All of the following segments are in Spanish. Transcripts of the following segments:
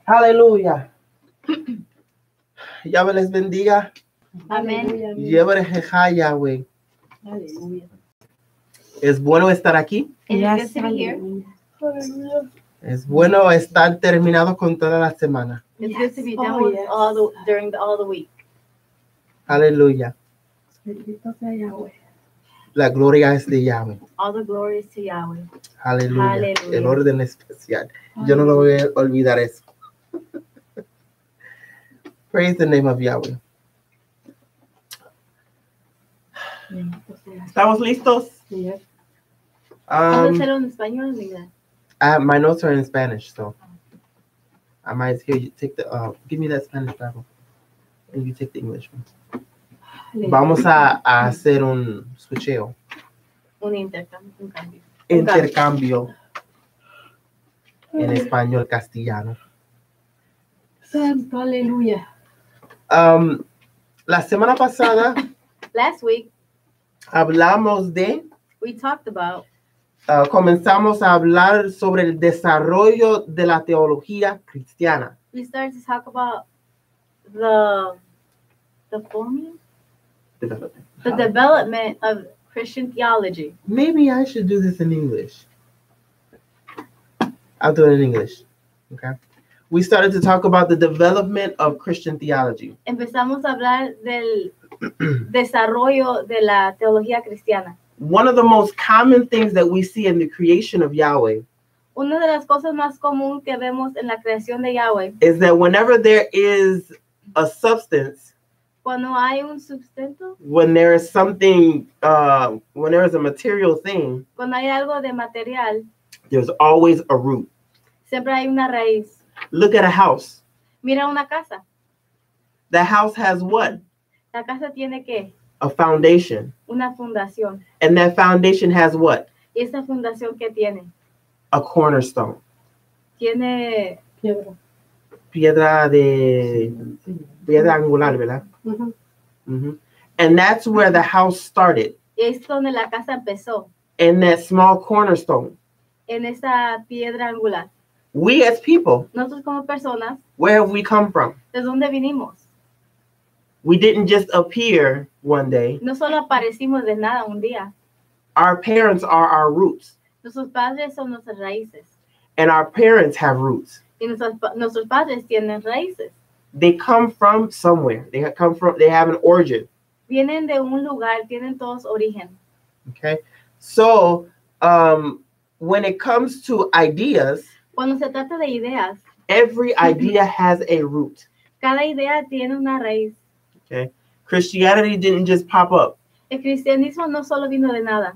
Aleluya. Yahweh les bendiga. Amén. Yahweh. Es bueno estar aquí. It is good to be here. Es bueno estar terminado con toda la semana. It's good to be done with during all the week. Aleluya. La gloria es de Yahweh. All the glory is to Yahweh. Aleluya. Aleluya. El orden especial. Yo no lo voy a olvidar eso. Praise the name of Yahweh. ¿Estamos listos? ¿Puedo hacerlo en español o en inglés? My notes are in Spanish, so I might hear you take the. Give me that Spanish Bible, and you take the English one. Vamos a hacer un switcheo. Un intercambio. Un cambio. Intercambio en español castellano. Santo, aleluya. La semana pasada Last week, hablamos de. we talked about Comenzamos a hablar sobre el desarrollo de la teología cristiana. we started to talk about the forming, the development of Christian theology. Maybe I should do this in English. I'll do it in English. Okay. We started to talk about the development of Christian theology. Empezamos a hablar del desarrollo de la teología cristiana. One of the most common things that we see in the creation of Yahweh Una de las cosas más comunes que vemos en la creación de Yahweh, is that whenever there is a substance, cuando hay un sustento, when there is something, when there is a material thing, cuando hay algo de material, there's always a root. siempre hay una raíz. Look at a house. Mira una casa. The house has what? La casa tiene ¿qué? A foundation. Una fundación. And that foundation has what? ¿Y esa fundación qué tiene? A cornerstone. Tiene Piedra angular, ¿verdad? Mhm. And that's where the house started. es donde la casa empezó, In that small cornerstone. en esa piedra angular. We as people, Nosotros como personas, where have we come from? ¿de dónde vinimos? We didn't just appear one day. No solo aparecimos de nada un día. Our parents are our roots. Nuestros padres son nuestras raíces. And our parents have roots. Y nuestros padres tienen raíces. They come from somewhere. They have an origin. Vienen de un lugar, tienen todos origen. Okay. So when it comes to ideas, Cuando se trata de ideas, every idea has a root. cada idea tiene una raíz. Okay. Christianity didn't just pop up. El cristianismo no solo vino de nada.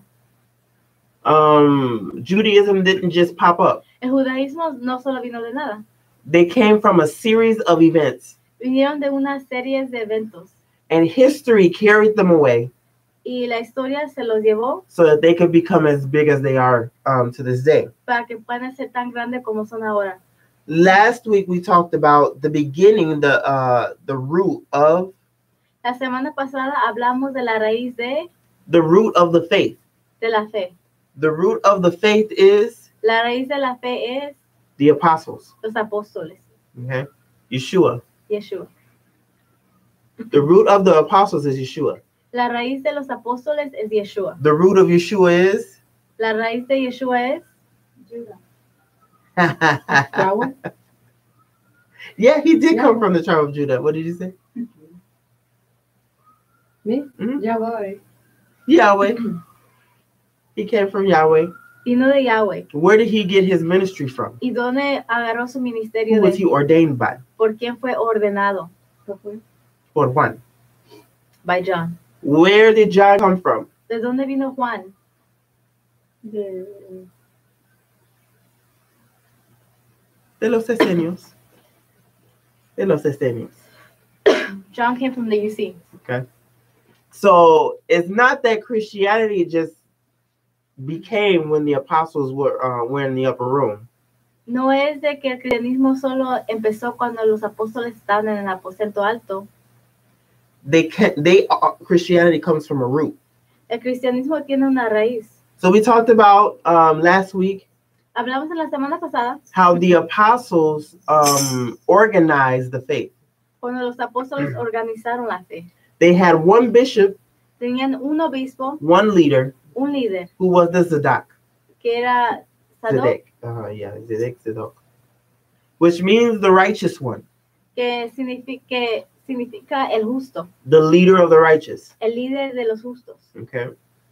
Judaism didn't just pop up. El judaísmo no solo vino de nada. They came from a series of events. Vinieron de una serie de eventos. And history carried them away Y la historia se los llevó so that they could become as big as they are to this day. para que puedan ser tan grandes como son ahora. Last week we talked about the beginning, the root of La semana pasada hablamos de la raíz de the root of the faith. la fe. The root of the faith is La raíz de la fe es the apostles. los apóstoles, Okay, Yeshua. Yeshua. The root of the apostles is Yeshua. La raíz de los apóstoles es Yeshua. The root of Yeshua is La raíz de Yeshua es Judah. Yeah, he did come from the tribe of Judah. What did you say? Me? Mhm. Yahweh. Yahweh. He came from Yahweh. Vino de Yahweh. Where did he get his ministry from? ¿Y dónde agarró su Who ministerio? was he ordained by? ¿Por quién fue ordenado? Or one? By John. Where did John come from? ¿De dónde vino Juan? De los esenios. De los esenios. John came from the UC. Okay. So it's not that Christianity just became when the apostles were in the upper room. No es de que el cristianismo solo empezó cuando los apóstoles estaban en el aposento alto. Christianity comes from a root. El cristianismo tiene una raíz. So we talked about last week Hablamos en la semana pasada how the apostles organized the faith. cuando los apóstoles organizaron la fe. They had one bishop, Tenían un obispo, one leader, un líder, who was the Zadok. que era Sadoc, Zedek, Zadok. Which means the righteous one, que significa el justo, the leader of the righteous. el líder de los justos. Okay.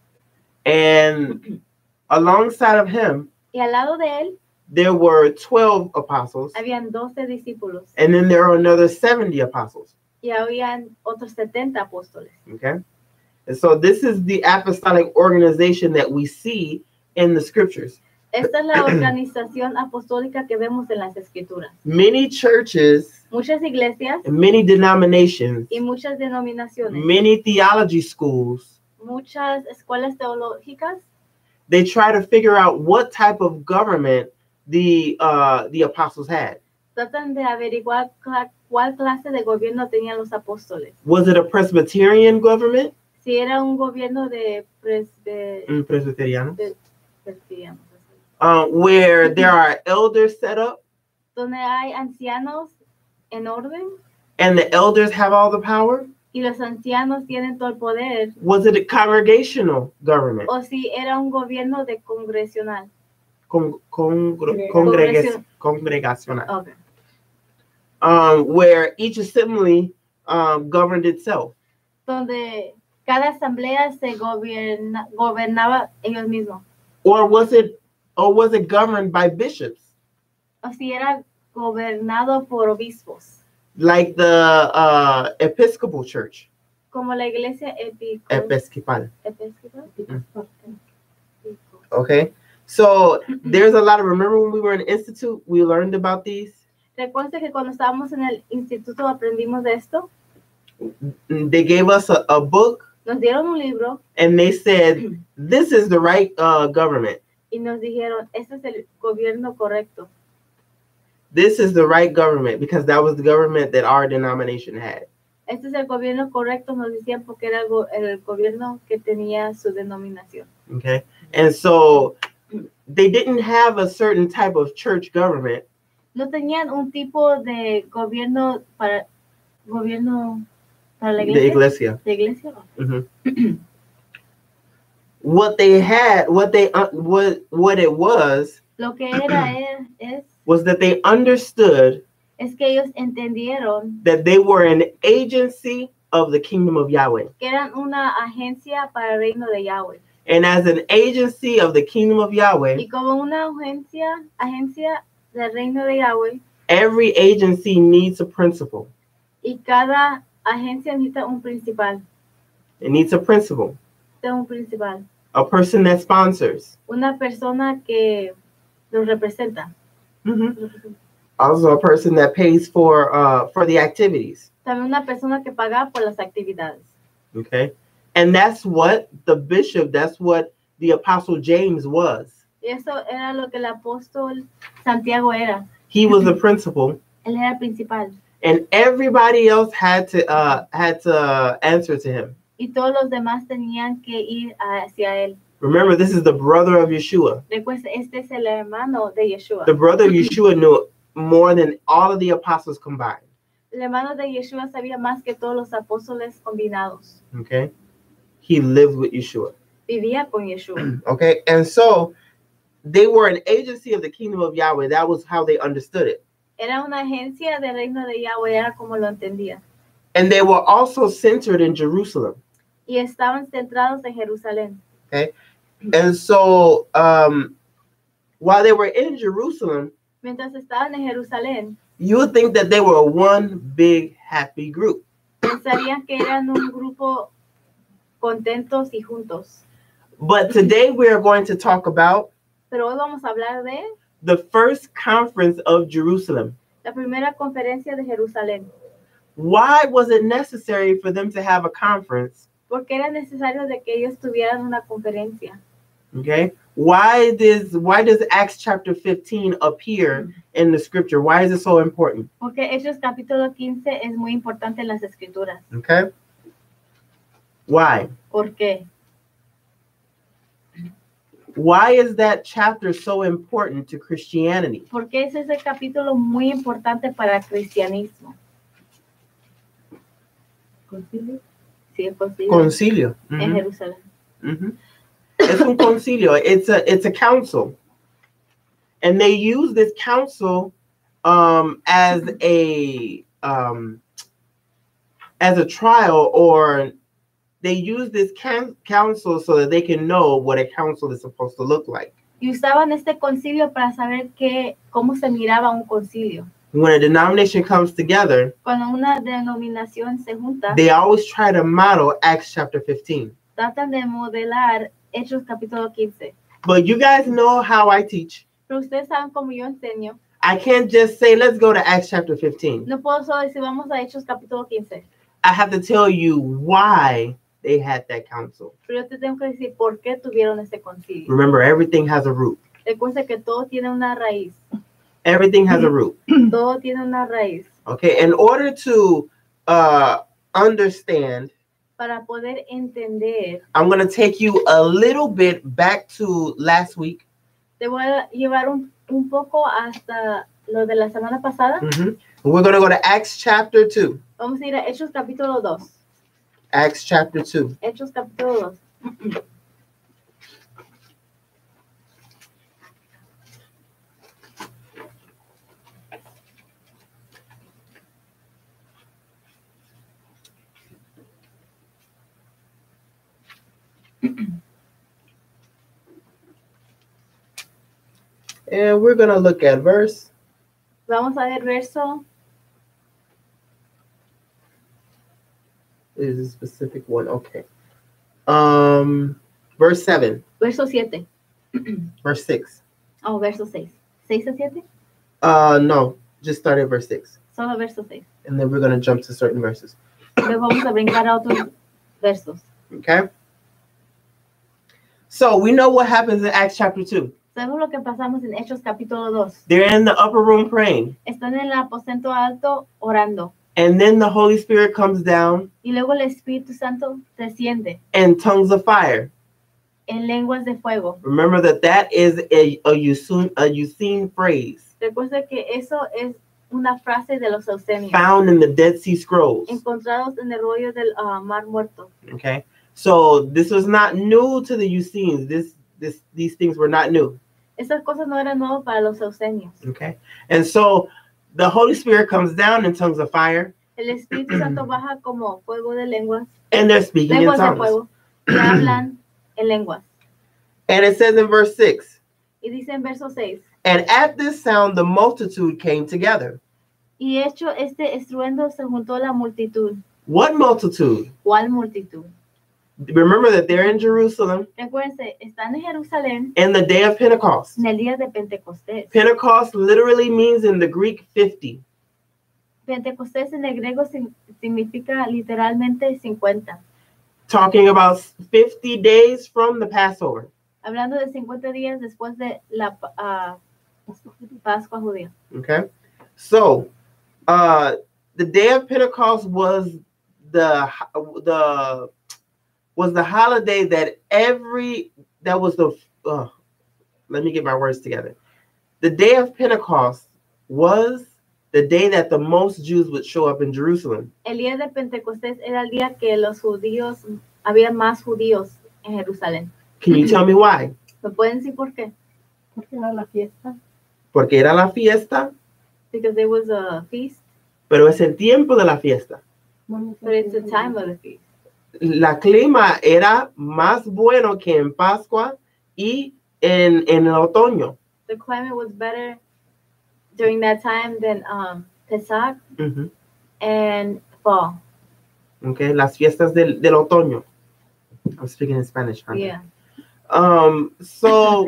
And alongside of him, Y al lado de él there were 12 apostles. habían 12 discípulos And then there are another 70 apostles. y habían otros 70 apóstoles. Okay. And so this is the apostolic organization that we see in the scriptures. Esta es la organización apostólica que vemos en las escrituras. Many churches, Muchas iglesias many denominations, y muchas denominaciones, many theology schools, muchas escuelas teológicas they try to figure out what type of government the apostles had. tratan de averiguar cuál clase de gobierno tenían los apóstoles. Was it a Presbyterian government? Si era un gobierno de Presbyteriano. presbiterianos, Where there are elders set up donde hay ancianos en orden and the elders have all the power? y los ancianos tienen todo el poder, Was it a congregational government? o si era un gobierno de congresional. Congregational. Okay. Where each assembly governed itself. Donde cada asamblea se gobernaba ellos mismos, Or was it governed by bishops? o si era gobernado por obispos, Like the Episcopal Church. como la iglesia Episcopal. episcopal. Okay. So there's a lot of, remember when we were in institute, we learned about these? Recuerda que cuando estábamos en el instituto aprendimos de esto. They gave us a book Nos dieron un libro and they said, this is the right government. y nos dijeron, este es el gobierno correcto. This is the right government because that was the government that our denomination had. Este es el gobierno correcto, nos decían, porque era el gobierno que tenía su denominación. Okay. And so they didn't have a certain type of church government. No tenían un tipo de gobierno para la The iglesia. De iglesia. Mm-hmm. What they had, what it was Lo que era was that they understood es que ellos entendieron that they were an agency of the kingdom of Yahweh. que eran una agencia para el reino de Yahweh. And as an agency of the kingdom of Yahweh, Y como una agencia del reino de Yahweh, every agency needs a principal. y cada agencia necesita un principal. It needs a principal, Un principal. a person that sponsors. Una persona que los representa. Mm-hmm. Also a person that pays for the activities. También una persona que paga por las actividades. Okay. And that's what the apostle James was. Y eso era lo que el apóstol Santiago era. He was the principal. Él era el principal. And everybody else had to answer to him. Y todos los demás tenían que ir hacia él. Remember, this is the brother of Yeshua. Recuerda, este es el hermano de Yeshua. The brother of Yeshua knew more than all of the apostles combined. El hermano de Yeshua sabía más que todos los apóstoles combinados. Okay? He lived with Yeshua. Vivía con Yeshua. Okay? And so they were an agency of the kingdom of Yahweh. That was how they understood it. Era una agencia del reino de Yahweh, era como lo entendía. And they were also centered in Jerusalem. Y estaban centrados en Jerusalén. Okay? And so while they were in Jerusalem, Mientras estaban en Jerusalén, you would think that they were one big happy group. pensarían que eran un grupo contentos y juntos. But today we are going to talk about Pero hoy vamos a hablar de the first conference of Jerusalem. la primera conferencia de Jerusalén. Why was it necessary for them to have a conference? Porque era necesario de que ellos tuvieran una conferencia. Okay? Why does Acts chapter 15 appear in the scripture? Why is it so important? Porque Hechos capítulo 15 es muy importante en las escrituras. Okay? Why? ¿Por qué? Why is that chapter so important to Christianity? Porque ese es el capítulo muy importante para el cristianismo. ¿Concilio? Sí, es posible. Concilio. En Jerusalén. Es un concilio. It's a council. And they use this council as a trial, or they use this council so that they can know what a council is supposed to look like. Y usaban este concilio para saber cómo se miraba un concilio. When a denomination comes together, Cuando una denominación se junta, they always try to model Acts chapter 15. tratan de modelar Hechos capítulo 15. But you guys know how I teach. Pero ustedes saben cómo yo enseño. I can't just say, let's go to Acts chapter 15. No puedo solo decir, vamos a Hechos capítulo 15. I have to tell you why they had that council. Pero yo te tengo que decir por qué tuvieron este concilio. Remember, everything has a root. Recuerda que todo tiene una raíz. Everything has a root. Todo tiene una raíz. Okay, in order to understand, Para poder entender, I'm going to take you a little bit back to last week. te voy a llevar un poco hasta lo de la semana pasada. We're going to go to Acts chapter 2. Vamos a ir a Hechos capítulo 2. Acts chapter 2. Hechos capítulo 2. And we're going to look at verse. Vamos a ver verso. Is a specific one. Okay. Verse 7. Verso 7. Verse 6. Oh, verso 6. ¿6 a 7? No, just start at verse 6. Solo verso 6. And then we're going to jump to certain verses. Luego vamos a brincar a otros versos. Okay. So we know what happens in Acts chapter 2. Sabemos lo que pasamos en Hechos capítulo 2. They're in the upper room praying. Están en el aposento alto orando. And then the Holy Spirit comes down Y luego el Espíritu Santo desciende in tongues of fire. en lenguas de fuego. Remember that is a Eucene phrase Recuerda que eso es una frase de los Eusenios, found in the Dead Sea Scrolls. encontrados en el rollo del Mar Muerto. Okay. So this was not new to the Eucenes. These things were not new. Esas cosas no eran nuevas para los Eusenios. Okay. And so the Holy Spirit comes down in tongues of fire. El Espíritu Santo baja como fuego de lenguas, And they're speaking in lenguas de tongues. fuego, y hablan en lenguas. And it says in verse 6, Y dice en verso 6, and at this sound the multitude came together. y hecho este estruendo se juntó la multitud. What multitude? ¿Cuál multitud? Remember that they're in Jerusalem Recuérdense, están en Jerusalén in the day of Pentecost. en el día de Pentecostés. Pentecost literally means in the Greek 50. Pentecostés en el griego significa literalmente 50. Talking about 50 days from the Passover. Hablando de 50 días después de la Pascua judía. Okay. So the day of Pentecost was the holiday let me get my words together. The day of Pentecost was the day that the most Jews would show up in Jerusalem. El día de Pentecostés era el día que los judíos, había más judíos en Jerusalén. Can you tell me why? ¿Me pueden decir por qué? Porque era la fiesta. Porque era la fiesta, Because there was a feast, pero es el tiempo de la fiesta. but it's the time of the feast. La clima era más bueno que en Pascua y en el otoño. The climate was better during that time than Pesach Uh-huh. and fall. Okay, las fiestas del otoño. I'm speaking in Spanish. Huh? Yeah. So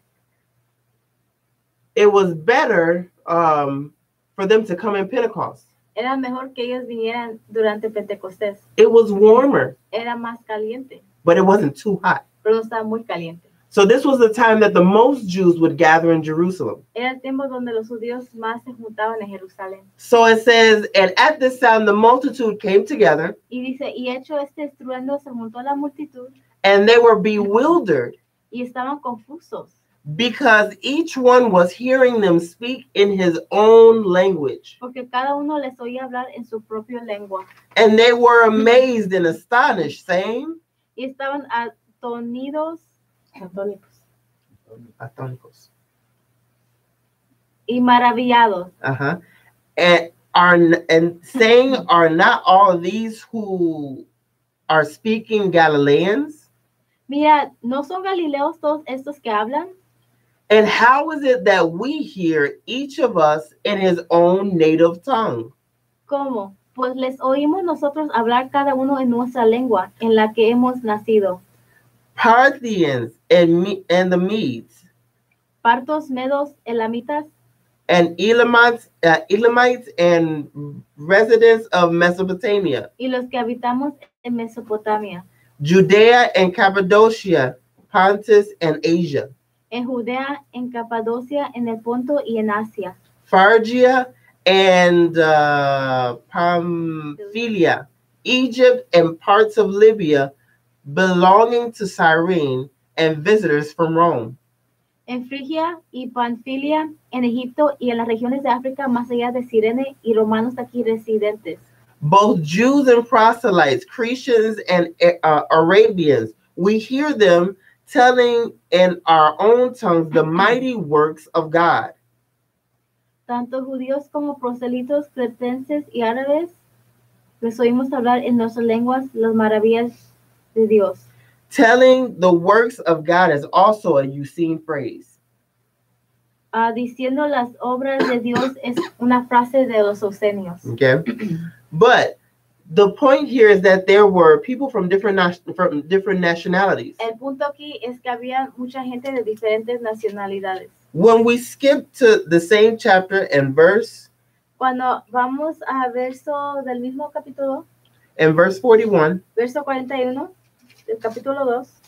it was better for them to come in Pentecost. Era mejor que ellos vinieran durante Pentecostés. It was warmer, Era más caliente, but it wasn't too hot. pero no estaba muy caliente. So this was the time that the most Jews would gather in Jerusalem. Era el tiempo donde los judíos más se juntaban en Jerusalén. So it says, and at this sound the multitude came together, Y dice, y hecho este estruendo se juntó la multitud and they were bewildered, y estaban confusos because each one was hearing them speak in his own language. porque cada uno les oía hablar en su propia lengua And they were amazed and astonished, saying, y estaban atónitos Atónicos. y maravillados. Uh-huh. And saying, are not all these who are speaking Galileans? Mira, ¿no son galileos todos estos que hablan? And how is it that we hear each of us in his own native tongue? ¿Cómo? Pues les oímos nosotros hablar cada uno en nuestra lengua en la que hemos nacido. Parthians and the Medes, Partos, medos, elamitas, and Elamites and residents of Mesopotamia, y los que habitamos en Mesopotamia, Judea and Cappadocia, Pontus and Asia, en Judea, en Capadocia, en el Ponto y en Asia, Phrygia and Pamphylia, Egypt and parts of Libya belonging to Cyrene, and visitors from Rome. en Frigia y Panfilia, en Egipto y en las regiones de África más allá de Cirene y romanos aquí residentes. Both Jews and proselytes, Cretians and Arabians, we hear them telling in our own tongues the mighty works of God. Tanto judíos como proselitos, cretenses y árabes, les oímos hablar en nuestras lenguas las maravillas de Dios. Telling the works of God is also a Eucene phrase. Diciendo las obras de Dios es una frase de los Eusenios. Okay, but the point here is that there were people from different nationalities. El punto aquí es que había mucha gente de diferentes nacionalidades. When we skip to the same chapter and verse, Cuando vamos a verso del mismo capítulo, in verse 41, verso 41 del capítulo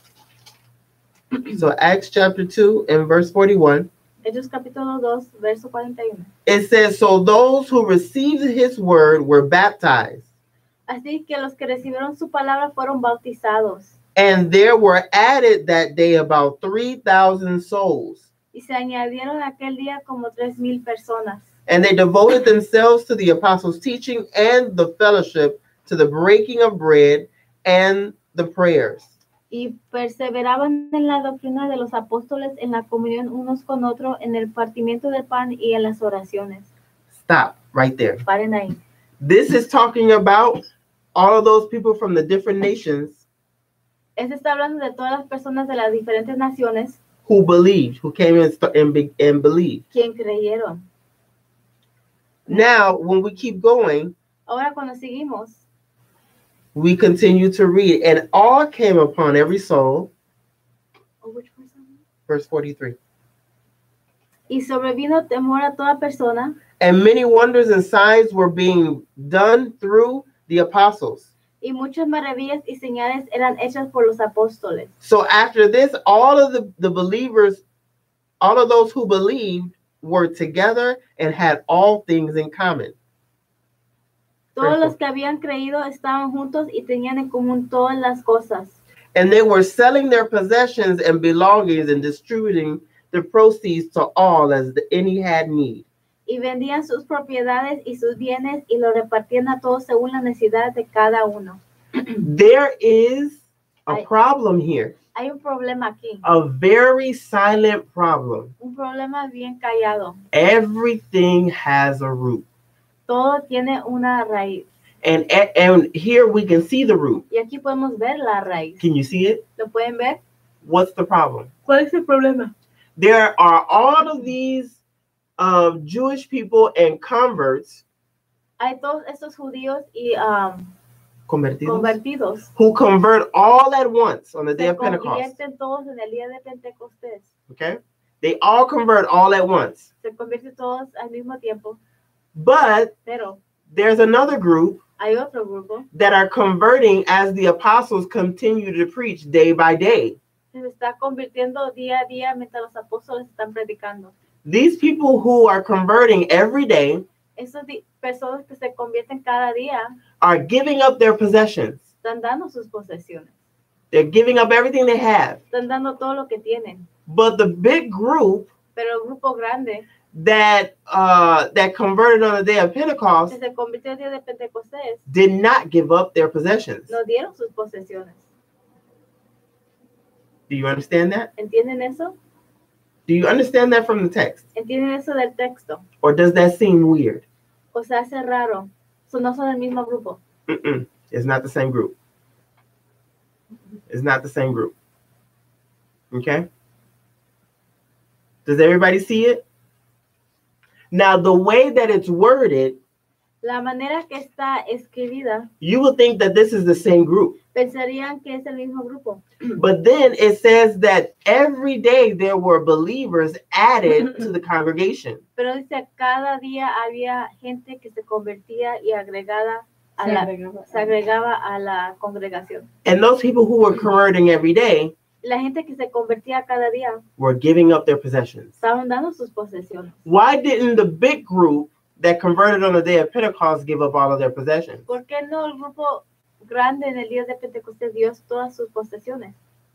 2, so Acts chapter 2 and verse 41, Hechos capítulo 2, verso 41. it says, so those who received his word were baptized, Así que los que recibieron su palabra fueron bautizados, and there were added that day about 3,000 souls. y se añadieron aquel día como 3,000 personas. And they devoted themselves to the apostles' teaching and the fellowship, to the breaking of bread and the prayers. Y perseveraban en la doctrina de los apóstoles, en la comunión unos con otros, en el partimiento del pan y en las oraciones. Stop right there. Paren ahí. This is talking about all of those people from the different nations Este está hablando de todas las personas de las diferentes naciones who believed, who came and believed. quien creyeron. Now, when we keep going, Ahora cuando seguimos, we continue to read, and all came upon every soul, verse 43. y sobrevino temor a toda persona, And many wonders and signs were being done through the apostles. y muchas maravillas y señales eran hechas por los apóstoles. So after this, all of the believers, all of those who believed were together and had all things in common. Todos los que habían creído estaban juntos y tenían en común todas las cosas. And they were selling their possessions and belongings and distributing the proceeds to all as any had need. Y vendían sus propiedades y sus bienes y lo repartían a todos según la necesidad de cada uno. There is a problem here, Hay un problema aquí, a very silent problem. un problema bien callado. Everything has a root. Todo tiene una raíz. And here we can see the root. Y aquí podemos ver la raíz. Can you see it? ¿Lo pueden ver? What's the problem? ¿Cuál es el problema? There are all of these Jewish people and converts, Hay todos estos judíos y convertidos, convertidos. who convert all at once on the day Se of Pentecost. convierten todos en el día de Pentecostés. Okay? They all convert all at once. Se convierten todos al mismo tiempo. But Pero there's another group hay otro grupo that are converting as the apostles continue to preach day by day. que se está convirtiendo día a día mientras los apóstoles están predicando. These people who are converting every day Esas personas que se convierten cada día are giving up their possessions. están dando sus posesiones. They're giving up everything they have. Están dando todo lo que tienen. But the big group Pero el grupo grande that converted on the day of Pentecost que se convirtió el día de Pentecostés did not give up their possessions. no dieron sus posesiones. Do you understand that? ¿Entienden eso? Do you understand that from the text? ¿Entienden eso del texto? Or does that seem weird? O se hace raro. No son el mismo grupo. It's not the same group. It's not the same group. Okay? Does everybody see it? Now, the way that it's worded, La manera que está escribida, you will think that this is the same group. pensarían que es el mismo grupo. But then it says that every day there were believers added to the congregation. Pero dice, cada día había gente que se convertía y se agregaba a la congregación. And those people who were converting every day La gente que se convertía cada día were giving up their possessions. estaban dando sus posesiones. Why didn't the big group that converted on the day of Pentecost give up all of their possessions? ¿Por qué no el grupo grande en el día de Pentecostés dio todas sus posesiones?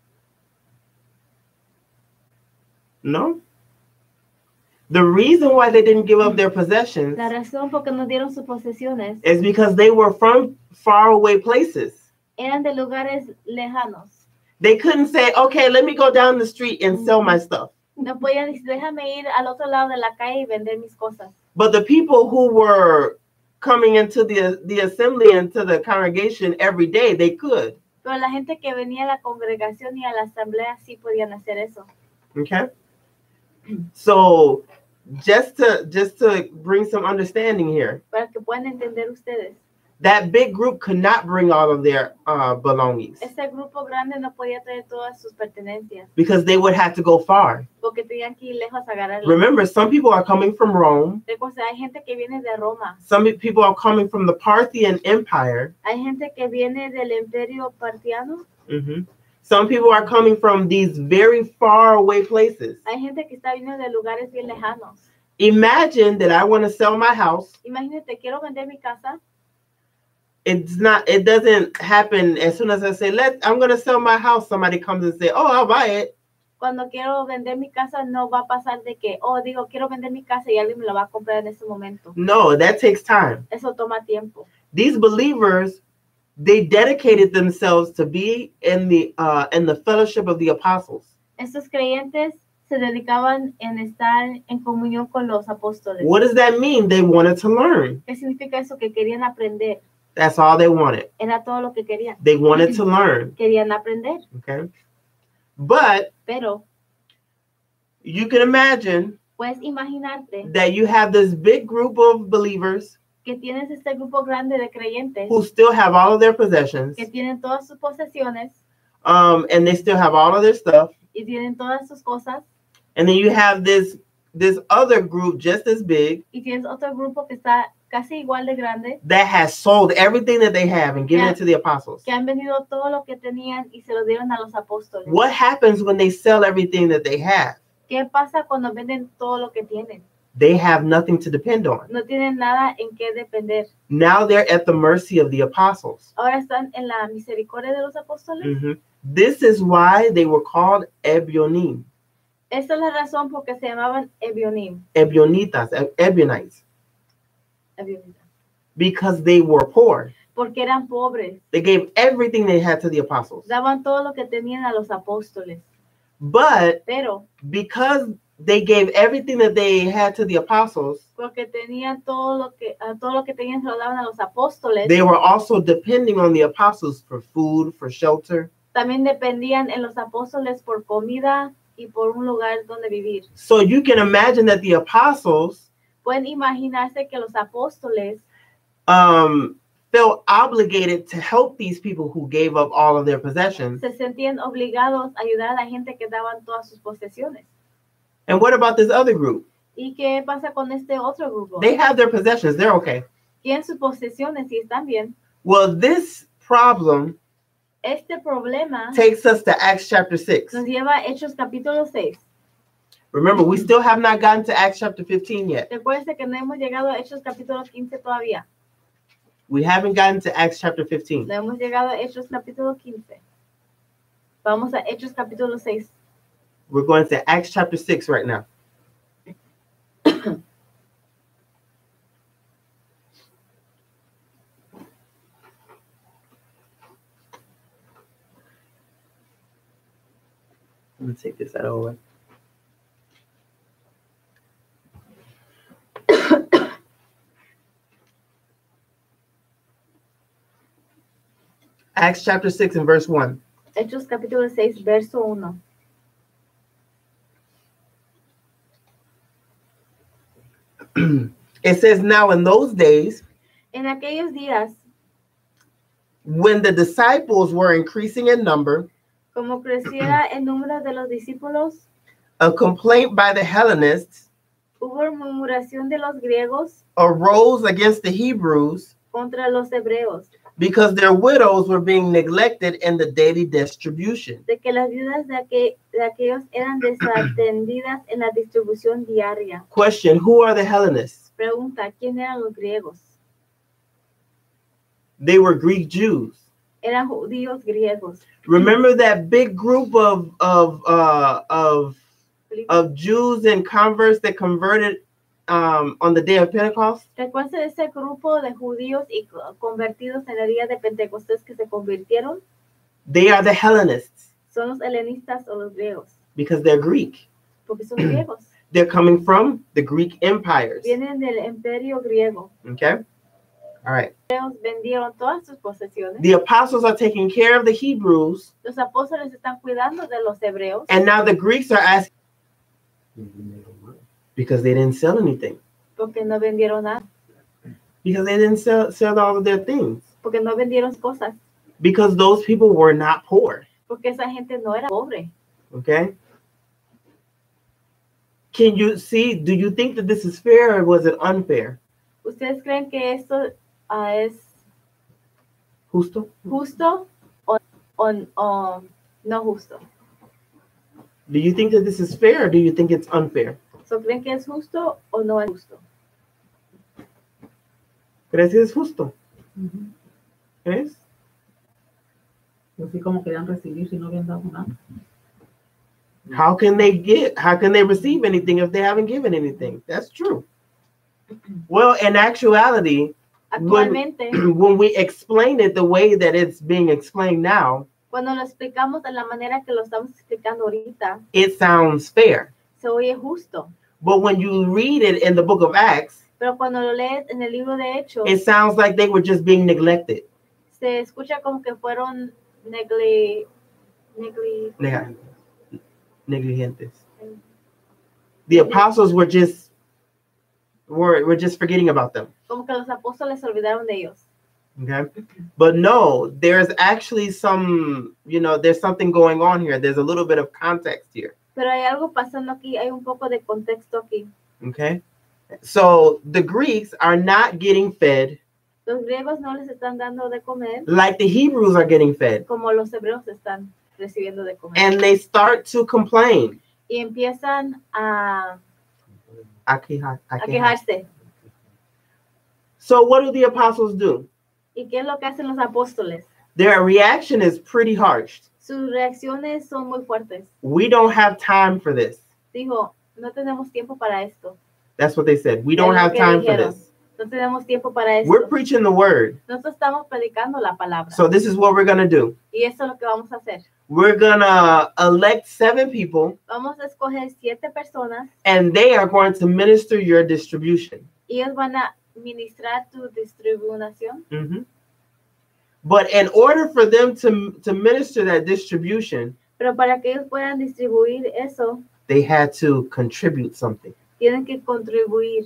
No. The reason why they didn't give up their possessions La razón por qué no dieron sus posesiones is because they were from faraway places. eran de lugares lejanos. They couldn't say, okay, let me go down the street and sell my stuff. No podían decir, déjame ir al otro lado de la calle y vender mis cosas. But the people who were coming into the assembly and to the congregation every day, they could. Pero la gente que venía a la congregación y a la asamblea sí podían hacer eso. Okay? So just to bring some understanding here, Para que puedan entender ustedes. that big group could not bring all of their belongings Ese grupo grande no podía traer todas sus pertenencias because they would have to go far. porque tenían que ir lejos a agarrarlas. Remember, some people are coming from Rome. Recuerda, hay gente que viene de Roma. Some people are coming from the Parthian Empire. Hay gente que viene del Imperio Partiano. Some people are coming from these very far away places. Hay gente que está viniendo de lugares bien lejanos. Imagine that I want to sell my house. Imagínate, quiero vender mi casa. It doesn't happen as soon as I say, I'm going to sell my house. Somebody comes and say, oh, I'll buy it. Cuando quiero vender mi casa, no va a pasar de que, digo, quiero vender mi casa y alguien me la va a comprar en ese momento. No, that takes time. Eso toma tiempo. These believers, they dedicated themselves to be in the fellowship of the apostles. Estos creyentes se dedicaban en estar en comunión con los apóstoles. What does that mean? They wanted to learn. ¿Qué significa eso? Que querían aprender. That's all they wanted. Era todo lo que querían. They wanted to learn. Querían aprender. Okay. But Pero you can imagine puedes imaginarte that you have this big group of believers que tienes este grupo grande de creyentes who still have all of their possessions, que tienen todas sus posesiones and they still have all of their stuff. y tienen todas sus cosas. And then you have this other group just as big Y tienes otro grupo que está casi igual de grande, that has sold everything that they have and given it to the apostles. que han vendido todo lo que tenían y se lo dieron a los apóstoles. What happens when they sell everything that they have? ¿Qué pasa cuando venden todo lo que tienen? They have nothing to depend on. No tienen nada en qué depender. Now they're at the mercy of the apostles. Ahora están en la misericordia de los apóstoles. This is why they were called Ebionim. Esa es la razón por que se llamaban Ebionim. Ebionites. Because they were poor. Porque eran pobres. They gave everything they had to the apostles. Daban todo lo que tenían a los apóstoles. But Pero because they gave everything that they had to the apostles, porque tenían todo lo que tenían se lo daban a los apóstoles. they were also depending on the apostles for food, for shelter. También dependían en los apóstoles por comida y por un lugar donde vivir. So you can imagine that the apostles Pueden imaginarse que los apóstoles felt obligated to help these people who gave up all of their possessions. se sentían obligados a ayudar a la gente que daban todas sus posesiones. And what about this other group? ¿Y qué pasa con este otro grupo? They have their possessions. They're okay. Tienen sus posesiones y están bien. Well, this problem Este problema takes us to Acts chapter 6. nos lleva a Hechos capítulo 6. Remember, we still have not gotten to Acts chapter 15 yet. Recuerden que no hemos llegado a Hechos capítulo 15 todavía. We haven't gotten to Acts chapter 15. No hemos llegado a Hechos capítulo 15. Vamos a Hechos capítulo 6. We're going to Acts chapter 6 right now. Let me take this out of the way. Acts chapter 6 and verse 1. Hechos capítulo 6, verso 1. It says, now in those days, En aquellos días, when the disciples were increasing in number, como creciera el número de los discípulos, a complaint by the Hellenists hubo murmuración de los griegos arose against the Hebrews contra los hebreos, because their widows were being neglected in the daily distribution. de que las viudas de aquellos eran desatendidas en la distribución diaria. Question, who are the Hellenists? Pregunta, ¿quién eran los griegos? They were Greek Jews. Eran judíos griegos. Remember that big group of Jews and converts that converted on the day of Pentecost? ¿Recuerdan de ese grupo de judíos y convertidos en el día de Pentecostés que se convirtieron? They are the Hellenists Son los helenistas o los griegos, because they're Greek. porque son griegos. They're coming from the Greek empires. Vienen del imperio griego. Okay? All right. Los hebreos vendieron todas sus posesiones. The apostles are taking care of the Hebrews, Los apóstoles están cuidando de los hebreos. and now the Greeks are asking because they didn't sell anything. Porque no vendieron nada. Because they didn't sell all of their things. Porque no vendieron cosas. Because those people were not poor. Porque esa gente no era pobre. Okay? Can you see, do you think that this is fair or was it unfair? ¿Ustedes creen que esto es Justo? justo o no justo? Do you think that this is fair or do you think it's unfair? ¿So creen que es justo o no es justo? ¿Crees que es justo? ¿Crees? Así como querían recibir si no habían dado nada. How can they receive anything if they haven't given anything? That's true. Well, in actuality, Actualmente, when we explain it the way that it's being explained now, cuando lo explicamos de la manera que lo estamos explicando ahorita, it sounds fair. se oye justo. But when you read it in the book of Acts, Pero cuando lo lees en el libro de Hechos, it sounds like they were just being neglected. se escucha como que fueron Negligentes. The apostles were just forgetting about them. como que los apóstoles se olvidaron de ellos. Okay. But no, there's actually there's something going on here. There's a little bit of context here. Pero hay algo pasando aquí, hay un poco de contexto aquí. Okay. So the Greeks are not getting fed Los griegos no les están dando de comer like the Hebrews are getting fed. como los hebreos están recibiendo de comer. And they start to complain. Y empiezan a Quejarse. quejarse. So what do the apostles do? ¿Y qué es lo que hacen los apóstoles? Their reaction is pretty harsh. Sus reacciones son muy fuertes. We don't have time for this. Dijo, no tenemos tiempo para esto. That's what they said. We don't have time for this. No tenemos tiempo para esto. We're preaching the word. Nosotros estamos predicando la palabra. So this is what we're going to do. Y eso es lo que vamos a hacer. We're going to elect 7 people, Vamos a escoger 7 personas and they are going to minister your distribution. y ellos van a ministrar tu distribución. Mm-hmm. But in order for them to minister that distribution, Pero para que ellos puedan distribuir eso, they had to contribute something. tienen que contribuir.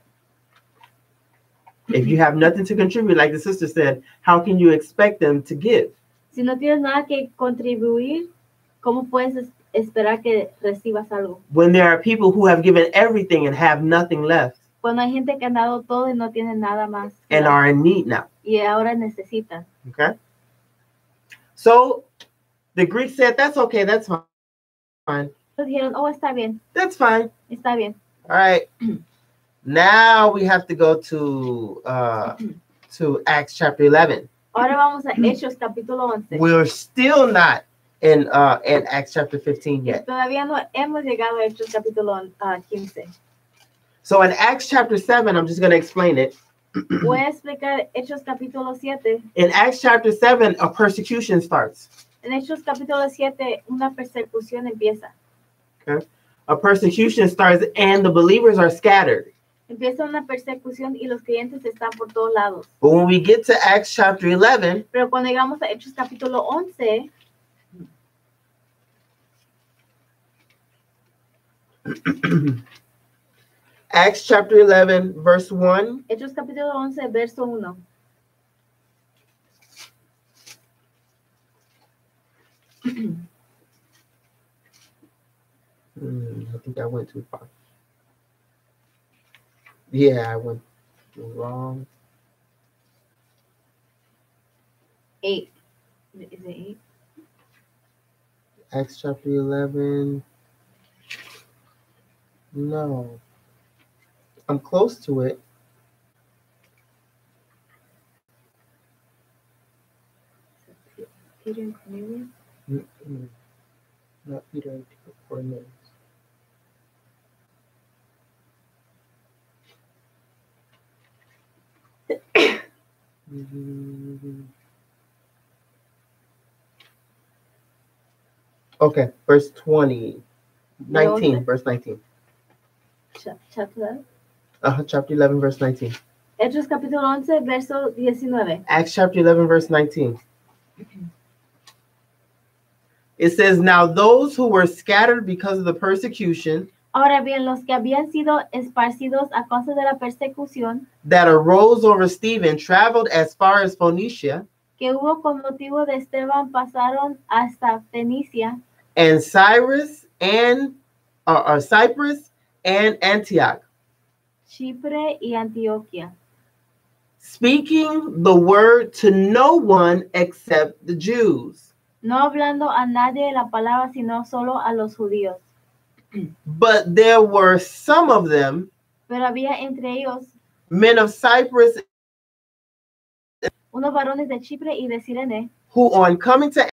If you have nothing to contribute, like the sister said, how can you expect them to give? Si no tienes nada que contribuir, ¿cómo puedes esperar que recibas algo? When there are people who have given everything and have nothing left Cuando hay gente que han dado todo y no tienen nada más. and are in need now. Y ahora necesitan. Okay? So the Greeks said, that's okay, that's fine. Entonces dijeron, oh, está bien, That's fine. está bien. All right. Now we have to go to Acts chapter 11. Ahora vamos a Hechos capítulo 11. We're still not in Acts chapter 15 yet. Todavía no hemos llegado a Hechos capítulo 15. So in Acts chapter 7, I'm just going to explain it. Voy a explicar Hechos capítulo 7. In Acts chapter 7, a persecution starts. En Hechos capítulo 7, una persecución empieza. Okay? A persecution starts and the believers are scattered. Empieza una persecución y los creyentes están por todos lados. But when we get to Acts chapter 11, Pero cuando llegamos a Hechos capítulo 11, Acts chapter 11, verse 1. Hechos capítulo 11, verso 1. I think I went too far. Yeah, I went wrong. 8. Is it 8? Acts chapter 11. No. I'm close to it. Peter and Cornelius? Mm-mm. Not Peter and Cornelius. Okay, verse 20. 19, verse 19. Chapter Chapter 11, verse 19. Hechos capítulo 11, verso 19. Acts chapter 11, verse 19. It says, now those who were scattered because of the persecution Ahora bien, los que habían sido esparcidos a causa de la persecución that arose over Stephen traveled as far as Phoenicia que hubo con motivo de Esteban pasaron hasta Fenicia and Cyprus and Antioch, Chipre y Antioquia, speaking the word to no one except the Jews. no hablando a nadie la palabra, sino solo a los judíos. But there were some of them, Pero había entre ellos men of Cyprus, unos varones de Chipre y de Cirene, who on coming to